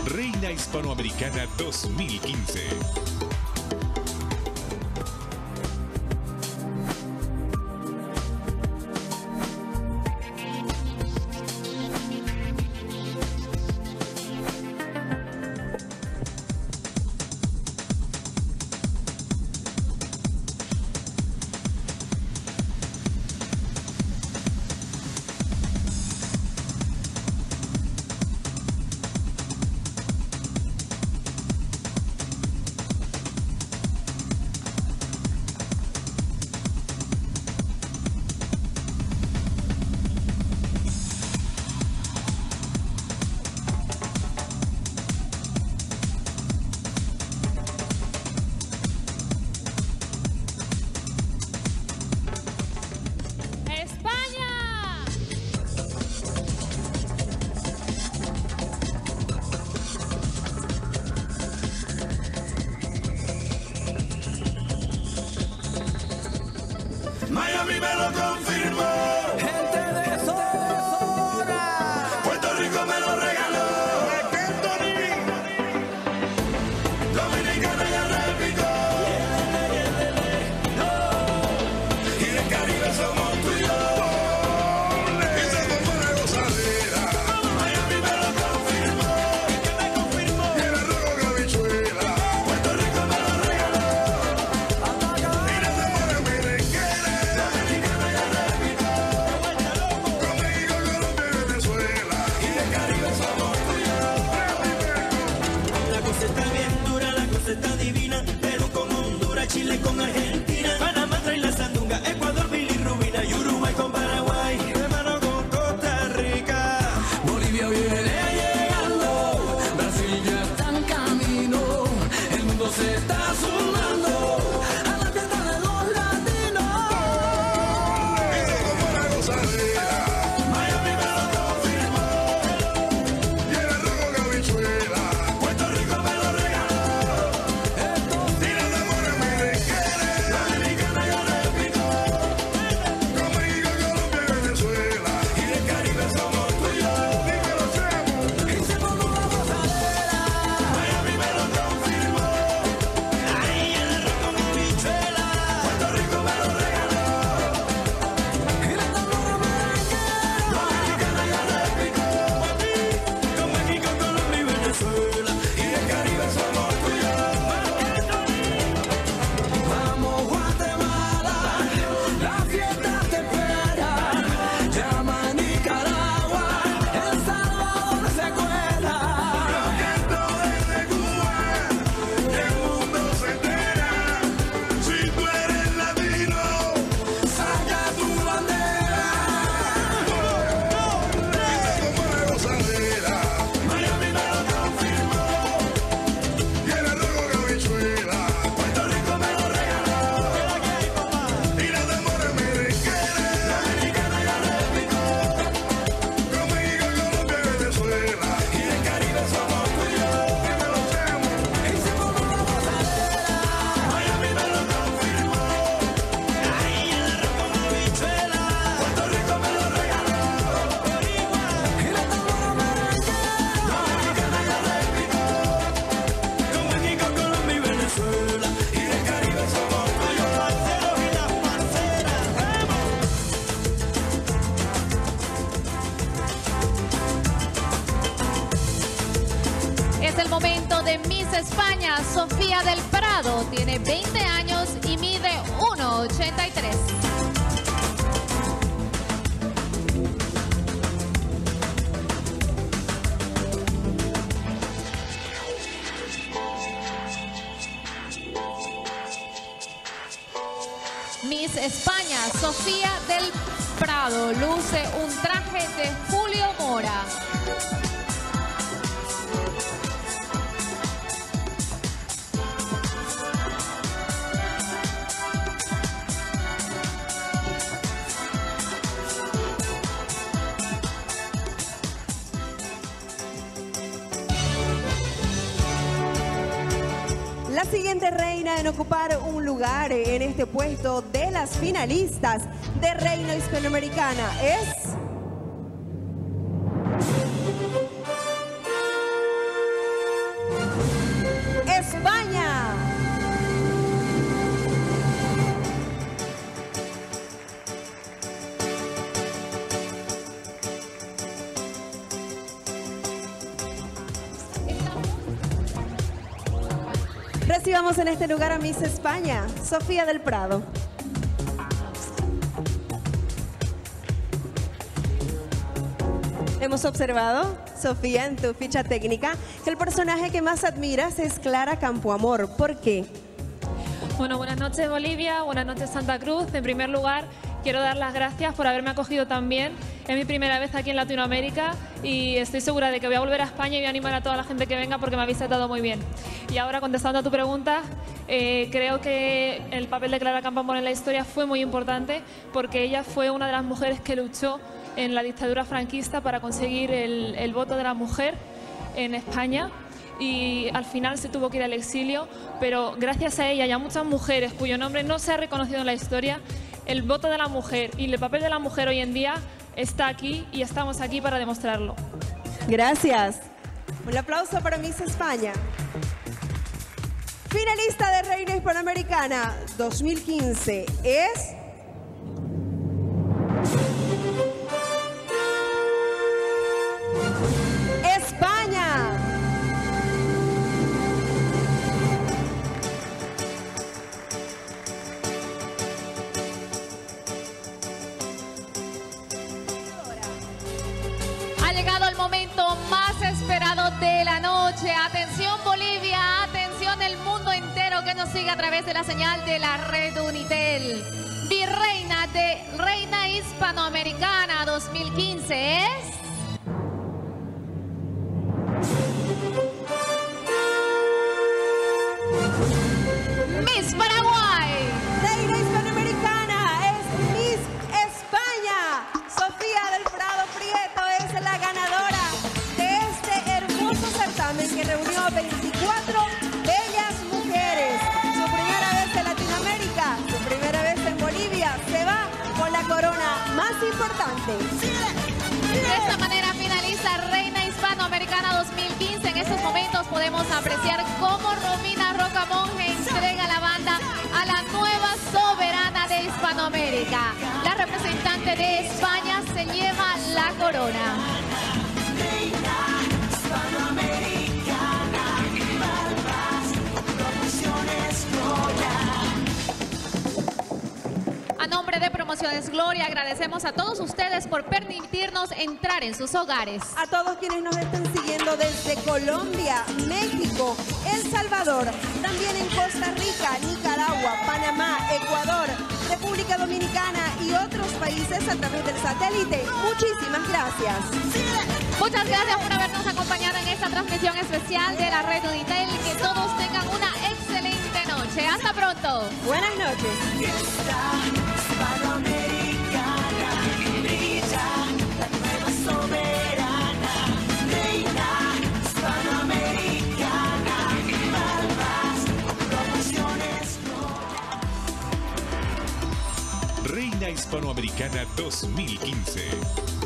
Reina Hispanoamericana 2015. Miami me lo confirmó. Gente de zona. Puerto Rico me lo regaló. Dominicana ya replicó. Y del Caribe somos tú y yo. Y somos una gozadera. Miami me lo confirmó. ¿Qué me confirmó? Y el arroz con habichuela. Puerto Rico me lo regaló. Y las amores merengueras. Dominicana ya replicó. Con México, Colombia y Venezuela. Y del Caribe somos tú y yo. La cosa está bien dura, la cosa está divina. Perú con Honduras, Chile con Argentina, Panamá trae la sandunga, Ecuador, bilirrubina y Uruguay con Paraguay, hermano con Costa Rica. Bolivia viene llegando, Brasil ya está en camino, el mundo se está sumando a la fiesta de los latinos. Y somos una gozadera. Miami me lo confirmó. Y el arroz con habichuela. Puerto Rico me lo regaló. Y las amores merengueras. Dominicana ya replicó. Con México, Colombia y Venezuela. Y del Caribe somos tú y yo. Dímelo, Chemo. Y se formó una gozadera. Miami me lo confirmó. Ahí el arroz con habichuela. Puerto Rico me lo regaló. Y la tambora merenguera. Dominicana ya replicó. Con México, Colombia y Venezuela. Y del Caribe somos tú y yo. Vamos Guatemala, la fiesta te espera. Llama a Nicaragua, El Salvador se cuela. Yo canto desde Cuba, el mundo se entera. Si tú eres latino, saca tu bandera. Y somos una gozadera. Miami me lo confirmó. Y el arroz con habichuela. Puerto Rico me lo regaló. Y las amores merengueras. Dominicana ya replicó. Con México, Colombia y Venezuela. Y del Caribe somos tú y yo. Dímelo, Chemo. Y se formó una gozadera. Miami me lo confirmó. Ahí el arroz con habichuela. Puerto Rico me lo regaló. Y la tambora merenguera. Dominicana ya replicó. Con México, Colombia y Venezuela. Y del Caribe somos tú y yo. Parceros y las parceras. Es el momento de Miss España. Sofía del Prado tiene 20 años y mide 1,83. Miss España, Sofía del Prado, luce un traje de Julio Mora. La siguiente reina en ocupar un lugar en este puesto de las finalistas de Reina Hispanoamericana es... Recibamos en este lugar a Miss España, Sofía del Prado. Hemos observado, Sofía, en tu ficha técnica, que el personaje que más admiras es Clara Campoamor. ¿Por qué? Bueno, buenas noches Bolivia, buenas noches Santa Cruz. En primer lugar, quiero dar las gracias por haberme acogido tan bien. Es mi primera vez aquí en Latinoamérica y estoy segura de que voy a volver a España y voy a animar a toda la gente que venga porque me habéis tratado muy bien. Y ahora, contestando a tu pregunta, creo que el papel de Clara Campoamor en la historia fue muy importante porque ella fue una de las mujeres que luchó en la dictadura franquista para conseguir el voto de la mujer en España. Y al final se tuvo que ir al exilio, pero gracias a ella y a muchas mujeres cuyo nombre no se ha reconocido en la historia, el voto de la mujer y el papel de la mujer hoy en día está aquí y estamos aquí para demostrarlo. Gracias. Un aplauso para Miss España. Finalista de Reina Hispanoamericana 2015 es... España. Ha llegado el momento más esperado de la noche. Atención Bolivia, atención el mundo entero que nos sigue a través de la señal de la red Unitel. Virreina de Reina Hispanoamericana 2015 es... Miss Paraguay. Reina Hispanoamericana es Miss España. Sofía del Prado Prieto es la ganadora de este hermoso certamen que reunió 24 bellas mujeres. Su primera vez en Latinoamérica, su primera vez en Bolivia. Se va con la corona más importante. De esta manera finaliza Reina Hispanoamericana 2015. En estos momentos podemos apreciar cómo Romina Rocamonje entrega la banda a la nueva soberana de Hispanoamérica. La representante de España se lleva la corona. A nombre de Promociones Gloria, agradecemos a todos ustedes por permitirnos entrar en sus hogares. A todos quienes nos están siguiendo desde Colombia, México, El Salvador, también en Costa Rica, Nicaragua, Panamá, Ecuador, República Dominicana y otros países a través del satélite. Muchísimas gracias. Muchas gracias por habernos acompañado en esta transmisión especial de la red Unitel. Que todos tengan una excelente noche. Hasta pronto. Buenas noches. Reina Hispanoamericana 2015.